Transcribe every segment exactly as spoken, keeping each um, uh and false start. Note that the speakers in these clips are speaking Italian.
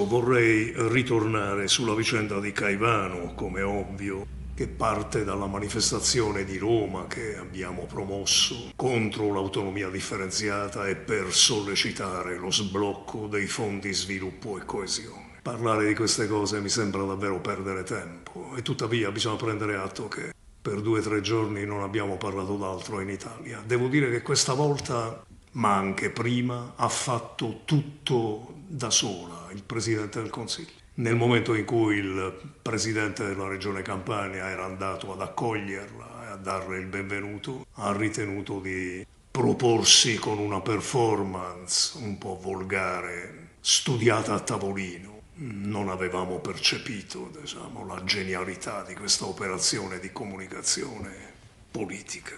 Vorrei ritornare sulla vicenda di Caivano, come ovvio, che parte dalla manifestazione di Roma che abbiamo promosso contro l'autonomia differenziata e per sollecitare lo sblocco dei fondi sviluppo e coesione. Parlare di queste cose mi sembra davvero perdere tempo e tuttavia bisogna prendere atto che per due o tre giorni non abbiamo parlato d'altro in Italia. Devo dire che questa volta, ma anche prima, ha fatto tutto da sola il Presidente del Consiglio. Nel momento in cui il Presidente della Regione Campania era andato ad accoglierla e a darle il benvenuto, ha ritenuto di proporsi con una performance un po' volgare, studiata a tavolino. Non avevamo percepito, diciamo, la genialità di questa operazione di comunicazione politica.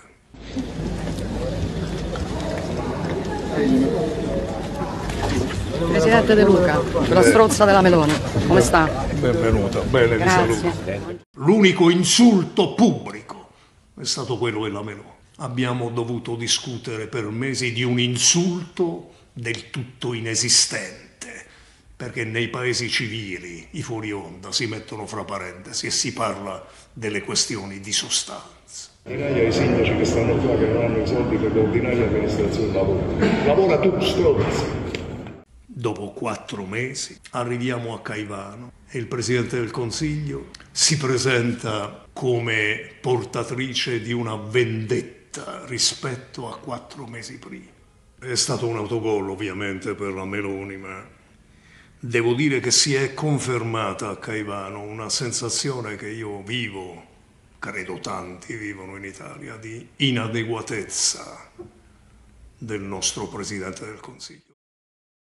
Presidente De Luca, la strozza della Meloni, come sta? Benvenuta, bene, vi saluto. L'unico insulto pubblico è stato quello della Meloni. Abbiamo dovuto discutere per mesi di un insulto del tutto inesistente, perché nei paesi civili i fuori onda si mettono fra parentesi e si parla delle questioni di sostanza. Migliaia di sindaci che stanno qua che non hanno i soldi per l'ordinaria amministrazione del lavoro. Lavora tu, stronzo! Dopo quattro mesi arriviamo a Caivano e il Presidente del Consiglio si presenta come portatrice di una vendetta rispetto a quattro mesi prima. È stato un autogol ovviamente per la Meloni, ma devo dire che si è confermata a Caivano una sensazione che io vivo, credo tanti vivono in Italia, di inadeguatezza del nostro Presidente del Consiglio.